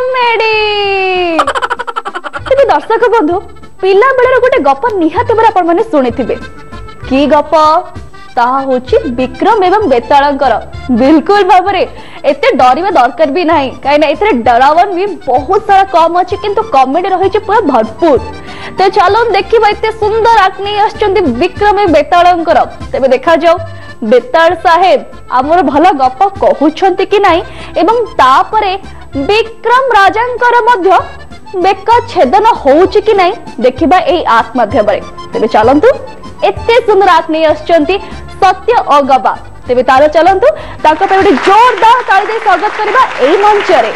Comedy तेरे दर्शक बंधु पिला बेलर गोटे गप निहाती भाव आपण माने सुनिथिबे की गप ताहा होची विक्रम एवं बेतालंकर बिल्कुल भाबरे एते डरिबा दरकार भी नाही काई ना एते डरावन भी बहुत सारा कम अछि किंतु कॉमेडी रही छि पूरा भरपूर। तो चलो देखिबा एते सुंदर आक्नी आछचंदी विक्रम एवं बेतालंकर तेबे देखा जाओ बेताल साहेब आमर भला गप कहउछंती कि नाही एवं तापरे विक्रम राजांकर मध्य बेक छेदन होउछि कि नाही देखिबा एई आक माध्यमरे। तेबे चलंतु एते सुंदर आक्नी आछचंती सत्य और गबा तेबे तारो चलंतु ताको पे जोरदार ताली दे स्वागत करबा एई मंच रे।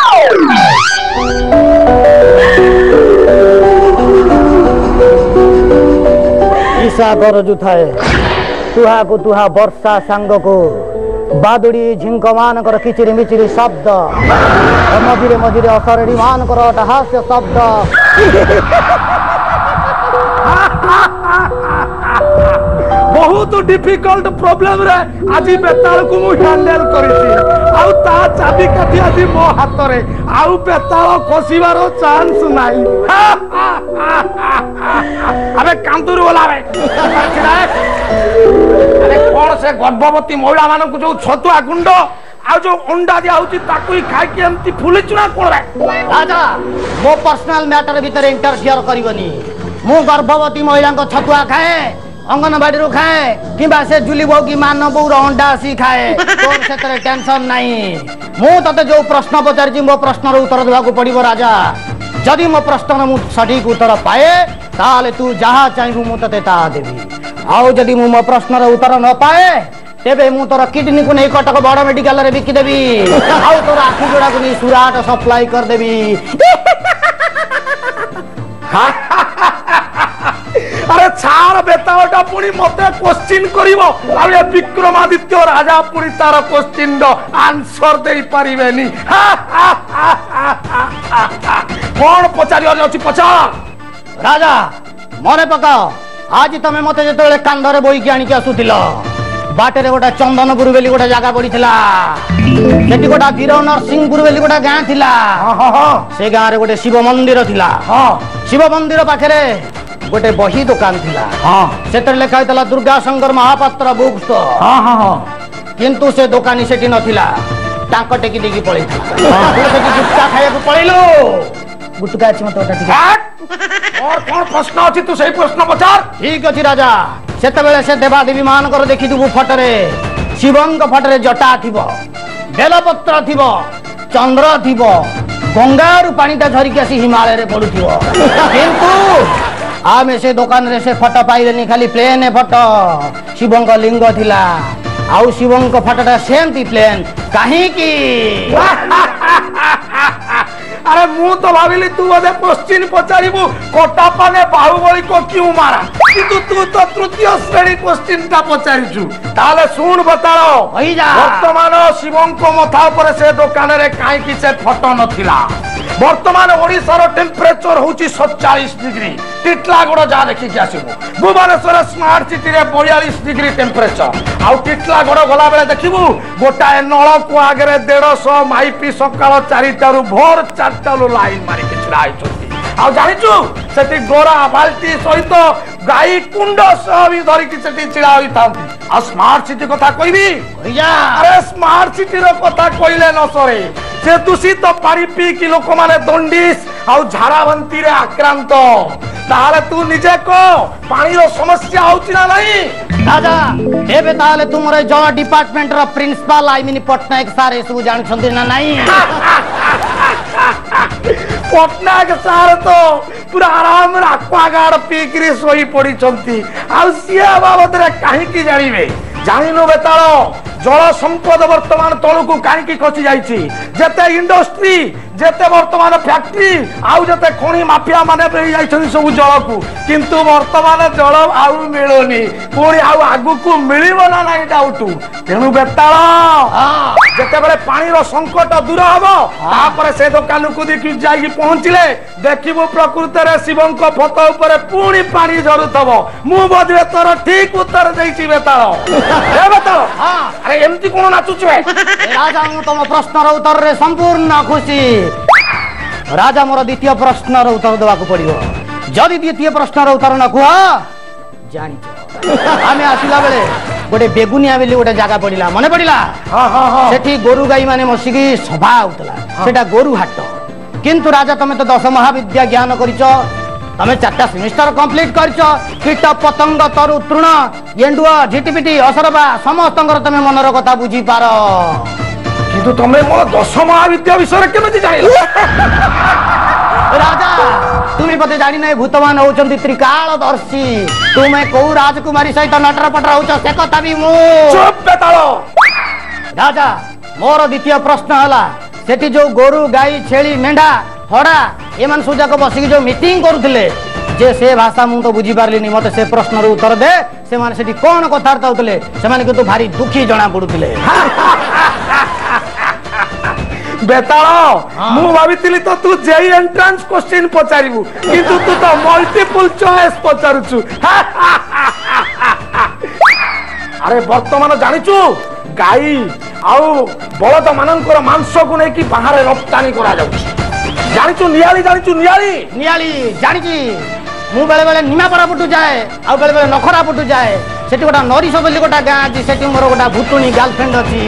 ईसा गरजु थाए तुहा को तुहा वर्षा सांग को बादुड़ी झिंक मानकर किचिरी मिचिरी शब्द मझिरे मझिरे असरडी मानकर हास्य शब्द बहुत डिफिकल्ट प्रॉब्लम रे आज बेताल को मु हैंडल करिछि आउ ता चाबी काठी आज मो हाथ रे आउ बेताल खसिबारो चांस नाही। अबे कांदुर वाला रे अरे कोन से गर्भवती महिला मानन को जो छतुआ गुंड आ जो अंडा दिया होची ताकू खाइ के एमती फुलिछु ना कोन रे राजा मो पर्सनल मैटर भीतर इंटरफियर करिवनी मु गर्भवती महिला को छतुआ खाए अंगनवाड़ी रो खाए किबा से जुली बो की मान बो अंडा सी खाए तोर सेतरे टेंशन नाही। मु तते जो प्रश्न पचारछि मो प्रश्न रो उत्तर देबा को पड़िबो राजा जदि मो प्रश्न मु सटीक उत्तर पाए ताले तू जहा चाहबू मु तते ता देबी आउ जदि मु मो प्रश्न रो उत्तर न पाए तेबे मु तोर किडनी को नै कटक बड़ मेडिकल रे बिकि देबी आउ तोर आखि जोड़ा को नै सुराट सप्लाई कर देबी। अरे छाड़ बेतालटा पुणी मते क्वेश्चन करिवो आ विक्रमादित्य राजा पुणी तार क्वेश्चन रो आंसर देई परिबेनी कोन पचारि अछि पचार राजा मने पकाओ आज तमे मते जेतले कांधरे बोई के आनी के आसुतिलो बाटे रे गोटा चंदनपुर बेली गोटा जगह पड़ीथिला सेठी गोटा वीर नरसिंहपुर बेली गोटा गां थिला से गां रे गोटे शिव मंदिर थिला शिव मंदिर पाखरे गोटे बही दुकान थिला सेतर लेखा हैतला दुर्गा शंकर महापात्र बुक स्टोर किंतु से दुकानी सेठी नथिला टांक टेकी देकी पळैथिला सेठी गुटका खाया को पळैलो गुटका अछि मत ओटा ठीक और कोन प्रश्न अछि तू सही प्रश्न पचार। ठीक अछि राजा सेते बेले से देवा देवी मान कर देखि दुबु फटरे शिवंक फटरे जटा थिबो बेलपत्र थिबो चंद्र थिबो गंगारू पानीटा झरिक आसी हिमालय रे पडुथिबो किंतु आमे से दुकान रे से फटो पाइलेनी खाली प्लेन फटो शिवंक लिंग थिला आउ शिवंक फटोटा सेमती प्लेन काहे की अरे मु तो भाविली तू बोले क्वेश्चन पचारिबू कोटापा ने बाहुबली को क्यों मारा किंतु तू तो तृतीय श्रेणी क्वेश्चन ता पचारिछु ताले सुन बताओ होई जा वर्तमान शिवंक मथा पर से दुकान रे काहे कि से फटो नथिला वर्तमान ओडिसा रो टेम्परेचर होची 47 डिग्री टिटलागड़ जा देखि के आसीबो भुवनेश्वर स्मार्ट सिटी रे 42 डिग्री टेम्परेचर आउ टिटलागड़ गला बेले देखिबू गोटा नळ को आगे 150 माइपी सकाळ 4 टारु भोर 4 टालु लाइन मारी के छिड़ा आइछोती आ जानिचू सेठी गोरा बाल्टी सहित गाई कुंड सब भी धरि कि सेठी छिड़ा होई थांती आ स्मार्ट सिटी कथा कहबी होइया अरे स्मार्ट सिटी रो कथा कइले न सरे से दूषित पानी पी कि लोक माने दंडिस आउ झाड़ाबंती रे आक्रांत ताले तू निजे को पानी रो समस्या होची ना नहीं राजा एबे ताले तुमरे जो डिपार्टमेंट रो प्रिंसिपल आई मीन पटनायक सारे सब जान छंदी ना नहीं पटनायक सार तो पूरा आराम रे एक्वागार्ड पी कि सोई पड़ी छंती आ सिया बाबत रे काहे की जानिबे जानिनो बेतालो जल संपद वर्तमान तलू को कहीं खसी जाइए जेते इंडस्ट्री जेते वर्तमान फैक्ट्री आउ जेते खणी माफिया माने सब जल को किंतु वर्तमान जल आउ मिलुनी पुणी आउ आगु को मिलिबो ना नहीं डाउट तेणु बेताल जेते बेले पानी रो संकट दूर हबो तापर से दुकान को देखि जाई पहुंचले देखिबो प्रकृति रे शिवं को फोटो ऊपर पुणी पानी झरुथबो मु बदले तोर ठीक उत्तर देछि बेताल ए बेताल हां अरे एमती कोन नाचुछ बे राजा तुम प्रश्न रो उत्तर रे संपूर्ण खुशी राजा मोर द्वितीय प्रश्न उत्तर देवाक पड़ो जदि द्वितीय प्रश्न उत्तर न कह जानी आमे आसिला बेले गोटे बेगुनिया बेली गोटे जगह पड़ा मन पड़ा सेठी गोरु गाई माने मसिकी सभा होतला सेटा गोरु हाट किंतु राजा तमे तो 10 महाविद्या ज्ञान करिच तमे 4टा सेमिस्टर कंप्लीट करिच कीट पतंग तरु तृण येंडुआ झिटिपिटी असरबा समस्तंकर तमे मनर कथा बुझी पार किंतु तमे मोर 10 महाविद्या विषय केमिति जानिल राजा तुम्हें पते जानी नहीं भूतमान होचंती त्रिकालदर्शी तुम्हें को राजकुमारी सहित नटर पटर होच से कथा भी मु चुप बेतालो राजा मोर द्वितीय प्रश्न हला सेठी जो गोरु गाई छेली मेंढा हड़ा एमन सब जाक बसिक जो मीटिंग करुले जे से भाषा मु तो बुझी पारलिनी मते से प्रश्न उत्तर दे से माने सेठी कोन कथार्थ होतले से माने किंतु भारी दुखी जणा पडुथिले बेतालो मु भाबितिली तो तू जेई एंट्रेंस क्वेश्चन पचारिबु किंतु तू तो मल्टीपल चॉइस पचारुछु अरे वर्तमान जानिचु गाई आउ बलद मानकर मांस को नै कि बाहर रप्तानी करा जाउछि जानिचु नियाली जानिची मु बेले बेले निमापड़ा पटु जाए आ बेले बेले नखरा पटु जाए सेठी गोटा नरिस बोली गोटा गाँ अछि सेठी मोर गोटा भुतुनी गर्लफ्रेंड अछि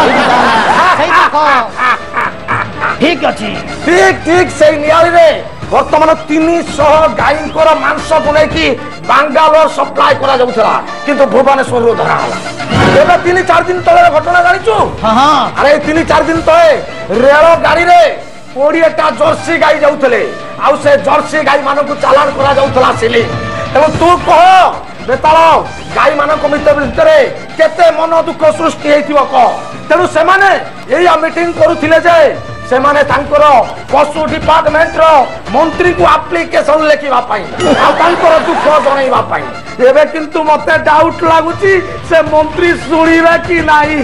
ठीक अछि ठीक से नियाली रे वर्तमान 300 गायींकर मांस को नै कि बांगालोर सप्लाई करा जाउछला किंतु भुवनेश्वर रो धरा होला एबे 3-4 दिन तळे घटना जानिचु हां अरे 3-4 दिन तळे रेल गाड़ी रे 20टा जर्सी गाई जाउथले आउ से जर्सी गाई मानन को चालान करा जाउथला सिली एवं तू कह बेतालो गाई मानन को भितरे केते मन दुख सृष्टि हेतिबो कह तेनु से माने एया मीटिंग करूथिले जे से माने तांकर पशु डिपार्टमेंट रो मंत्री को एप्लीकेशन लेखिबा पाई आ तांकर दुख जणैबा पाई एबे किंतु मते डाउट लागुची से मंत्री सुनिबा कि नाही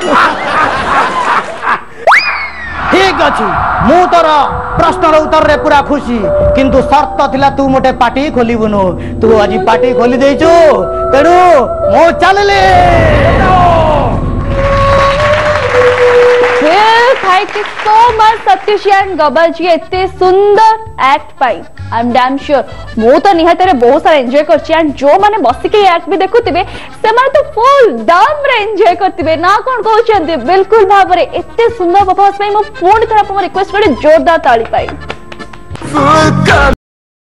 ठीक अछि मु तोर प्रश्न उत्तर रे पूरा खुशी किंतु शर्त थिला तू मोटे पार्टी खोलिबुनु तू आज पार्टी खोली देइछु तेनु मो चलले thank you so much Satyashil Gaba ji एते सुंदर एक्ट पाई आई एम डैम श्योर मो तो निहाते रे बहुत सारा एंजॉय करछि एंड जो माने बसी के एक्ट भी देखुतिबे से माने तो फुल दम रे एंजॉय करतिबे ना कोन कहउछन्ते बिल्कुल भाबरे एते सुंदर परफॉर्मेंस पाई मो पूर्ण तरह पर रिक्वेस्ट करे जोरदार ताली पाई